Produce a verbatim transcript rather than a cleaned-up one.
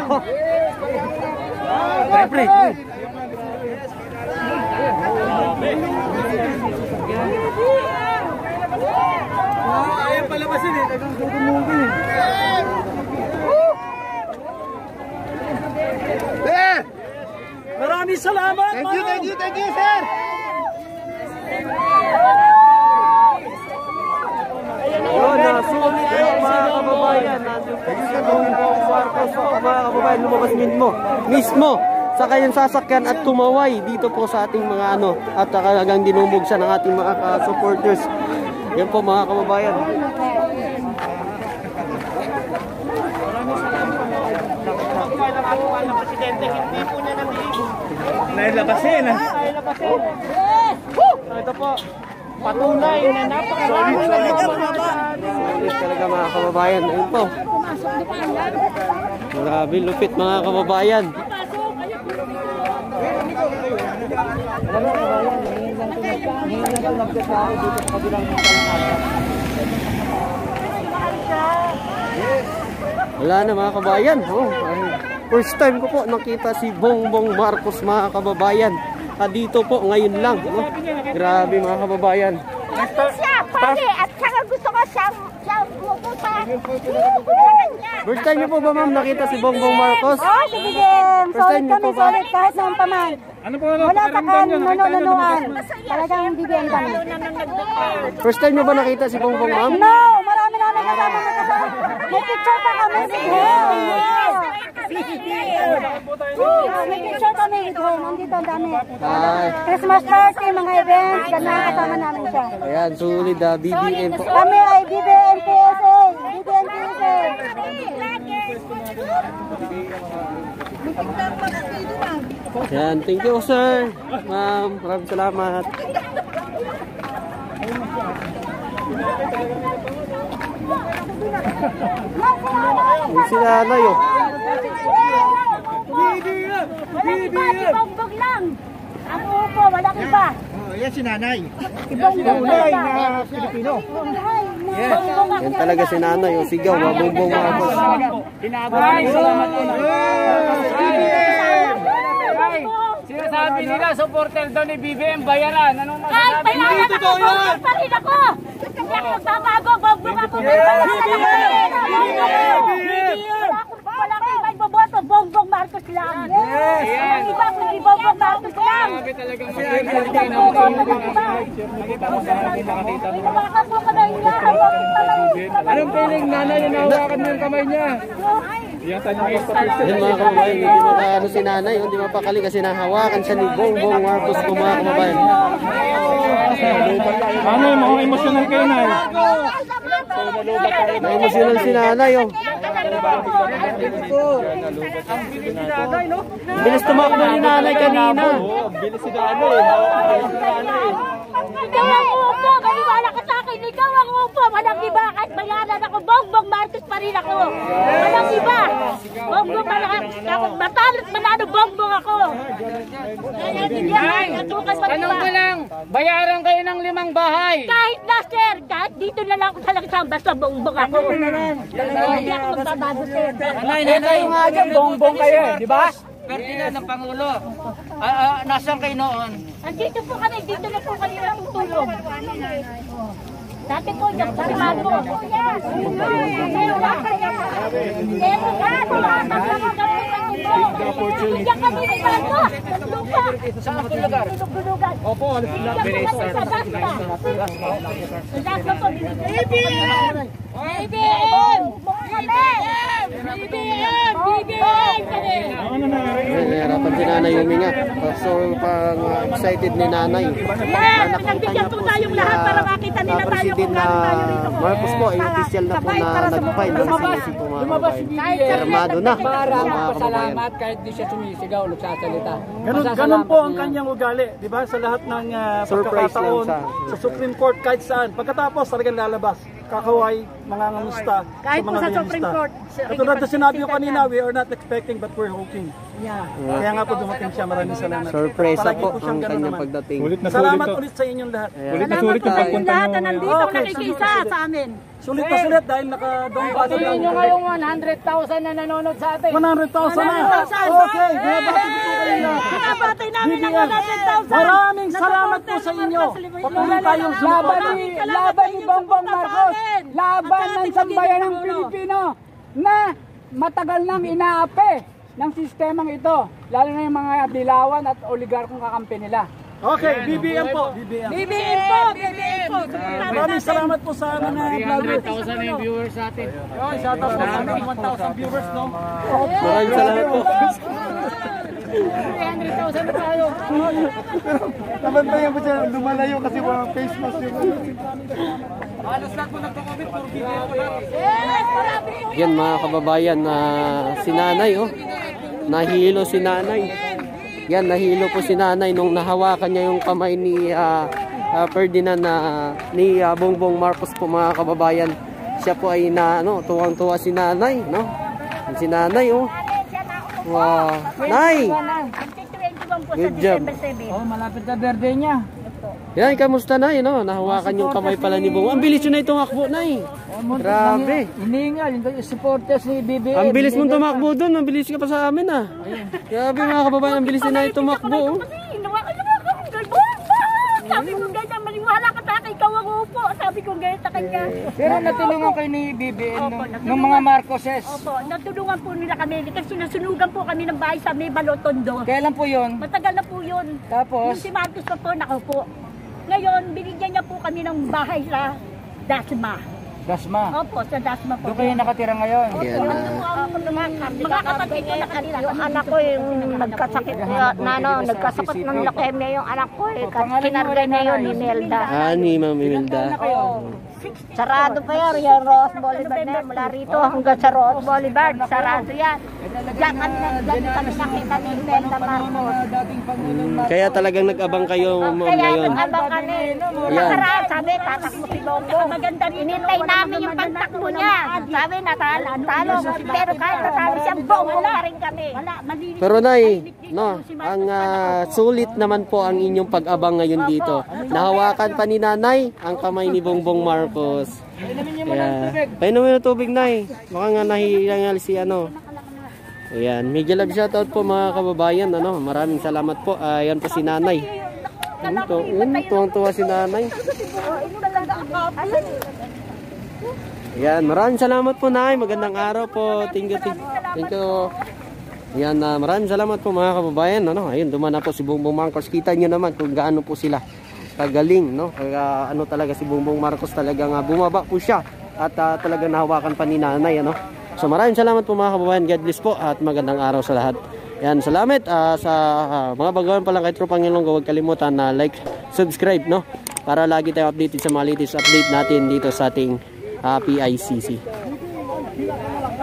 Siyempre. Ayaw palabasin eh. Tagang dudumugin eh. Sir! Maraming salamat! Thank you, thank you, thank you, sir! Yun, nasulit yung mga kababayan. Nandun po si Bongbong Marcos, mga kababayan, lumabas mismo. Mismo sa kanyang sasakyan at tumaway dito po sa ating mga ano. At talagang dinumog siya ng ating mga supporters. Yan po mga kababayan. Nailabasin ha? Nailabasin. Ito po, patunay na napakarami na solid talaga mga kababayan. Ayun po. Grabe lupit mga kababayan. Wala na mga kababayan. Oh, first time ko po nakita si Bongbong Marcos mga kababayan. Ah, dito po ngayon lang. Oh, grabe mga kababayan. Gusto siya, pati, at saka gusto ko siya, siya pupunta. First time niyo po ba ma'am nakita si Bongbong Marcos? Oo, sige din. Solid kami, solid kahit noon pa man. Ano po ano? Wala pa kan, manununuan. Talagang bibigyan kami. First time niyo ba nakita si Bongbong ma'am? No, marami namin kasama na kasama. May picture pa kami. May picture kami ito. Nandito ang dami. Christmas party, mga events, ganun kasama namin siya. Ayan, sulit ah, B B M po. Kami ay B B M P S A. B B M P S A. Ayan, thank you sir. Ma'am, maraming salamat. Yung sila na yun. Walang iba, ibongbong lang. Ang upo, walang iba. Yan si nanay. Ibongbong lang. Pilipino. Yan talaga si nanay. Yung sigaw, Bongbong Marcos. Salamat po. Sinasabi nila, supporter daw ni B B M, bayaran. Anong Ay, masasabi? bayaran ako, bongbong pa rin ako. Hindi ako magbabago, bongbong ako. Wala akong may boboto, Bongbong Marcos lang. Walang iba kundi Bongbong Marcos lang. Sabi talagang Hinawakan mo kamay niya, hawakin pa lang. anong feeling nanay yung nahawakan mo yung kamay niya? Yan mga kababayan, hindi makaano si nanay, hindi mapakali kasi nahawakan siya ni Bongbong Marcos po mga kababayan. Ano yung mga emosyonal kayo na eh? Na-emotional si nanay oh. Bilis tumakbo ni nanay kanina. Bilis si nanay eh. Ikaw ang upo, maniwala ka sa akin, ikaw ang upo, walang iba, kahit bayaran ako, Bongbong Marcos pa rin ako. Walang iba, Bongbong Marcos, matalot manalo, Bongbong ako. Ay, tanong ko lang, bayaran kayo ng limang bahay. Kahit na sir, kahit dito na lang ako sa lagsang, basta Bongbong ako. Hindi ako magbabago sir. Nanay, nanay nga dyan, bongbong kayo eh, di ba? Ferdinand ng Pangulo. Ah, ah, nasaan kayo noon? Andito po kami, dito na po kami lang tulong. Dati po, yung sarmado. Meron ka kaya. Meron ka, tumatang lang ang gawin ng ito. Bigyan kami ng bago. Lupa. Saan ang lugar? Tulog-tulugan. Opo, alis na. Bigyan kami sa basta. Sa basta po, B B M! B B M! B B M! B B M! Nahihirapan si nanay huminga. So, pang excited ni nanay. Yan, nagbigyan po tayong lahat para makita nila tayo kung na gaano tayo rito. Marcos po ay official na po na nag-file ng sinisig po mga kababayan. Firmado na Para mga kababayan. pasalamat kahit di siya sumisigaw, nagsasalita. Ganun, ganun po ang kanyang ugali, di ba? Sa lahat ng uh, Surprise pagkakataon lang sa- sa Supreme Court kahit saan. Pagkatapos talagang lalabas. Kakaway, mga ngamusta. Kahit sa po mga sa ngamusta. Supreme Court. Katulad na sinabi ko kanina, we are not expecting but we're hoping. Yeah. Kaya nga po dumating siya. Maraming salamat. Sorpresa Palagi po siyang ang ganun kanyang naman. pagdating. Sulit na sulit Salamat to. ulit sa inyong lahat. Sulit na sulit yung pagpunta lahat na nyo. nandito Okay, nakikisa sa amin. Sulit na sulit dahil naka-dong pa Patuloy nyo ngayong one hundred thousand na nanonood sa atin. one hundred thousand na. Okay, binabati ko po kayo lahat. Kinabatay namin ng B B M. one hundred thousand. Maraming salamat po sa inyo. Patuloy tayong Laban sumama. ni, laban ni Bongbong Marcos, laban ng sambayan ng Pilipino na matagal nang inaapi ng sistemang ito, lalo na yung mga dilawan at oligarkong kakampi nila. Okay, B B M po. B B M. B B M po, B B M po. Maraming salamat po sa mga vloggers. three hundred thousand na yung viewers sa atin. Shout out po sa aming one thousand viewers, no? Maraming salamat po. three hundred thousand na tayo. Nabantayan ko siya, lumalayo kasi walang face mask yung Halos lahat po nagko-comment, puro B B M po yan. Yes, marami po. Yan mga kababayan na si nanay oh. Nahilo si nanay. Yan, nahilo po si nanay nung nahawakan niya yung kamay ni uh, uh, Ferdinand na uh, ni uh, Bongbong Marcos po mga kababayan. Siya po ay na ano, tuwang-tuwa si nanay, no? Si nanay oh. Wow. Nay. Good job. Oh, malapit na birthday niya. Yan, kamusta na no? Nahawakan yung kamay pala ni Bongbong. Ang bilis yun na itong akbo, nay. Grabe. Hiningal, yung supporters ni B B M. Ang bilis mong tumakbo doon, ang bilis ka pa sa amin ah. Grabe mga kababayan, ang bilis na ito tumakbo. Oh. Sabi ko ganyan, maniwala ka sa akin, ikaw ang upo. Sabi ko ganyan sa kanya. Pero natulungan kayo ni B B M ng mga Marcoses. Opo, natulungan po nila kami kasi nasunugan po kami ng bahay sa may Balotondo. Kailan po yun? Matagal na po yun. Tapos? Yung si Marcos pa po, nakaupo. Ngayon, binigyan niya po kami ng bahay sa Dasma. Dasma. Opo, sa Dasma po. Doon kayo nakatira ngayon? Yan na. Mga kapatid ko na kanila. Yung anak ko yung nagkasakit na, na ano, nagkasakit ng leukemia yung anak ko eh. Kinarga niya yun ni Nelda. Ah, ni Ma'am Imelda. Sarado pa yan, yung Ross Boulevard na yan. Mula rito hanggang sa Ross Boulevard, sarado yan. Diyan kami kami nakita ni Nelda Marcos. Kaya talagang nag-abang kayo ma'am Kaya ngayon. nag-abang kami. Yan. Nakaraan, sabi, tatakbo si Bongbong. Inintay namin yung pagtakbo niya. Sabi, natalo. Talo. Pero kahit natalo siya, Bongbong pa rin kami. Pero nay, no, ang ah, sulit naman po ang inyong pag-abang ngayon dito. Nahawakan pa ni nanay ang kamay ni Bongbong Marcos. Kaya, painumin ng tubig, nay. Baka nga nahihingal si ano. Ayan, medyo love shoutout po mga kababayan. Ano, maraming salamat po. Ayan po si nanay. Ito, tuwang-tuwa si nanay. Ayan, maraming salamat po, nay. Magandang araw po. Thank you, thank you. Ayan, uh, maraming salamat po mga kababayan. Ano, ayun, duman na po si Bongbong Marcos. Kita nyo naman kung gaano po sila kagaling, no? Kaya ano talaga si Bongbong Marcos talagang uh, bumaba po siya at uh, talagang nahawakan pa ni nanay, ano? So maraming salamat po mga kababayan. God bless po at magandang araw sa lahat. Yan, salamat uh, sa uh, mga baguhan pa lang kay Tropang Ilonggo. Huwag kalimutan na like, subscribe, no? Para lagi tayo updated sa mga latest update natin dito sa ating uh, P I C C.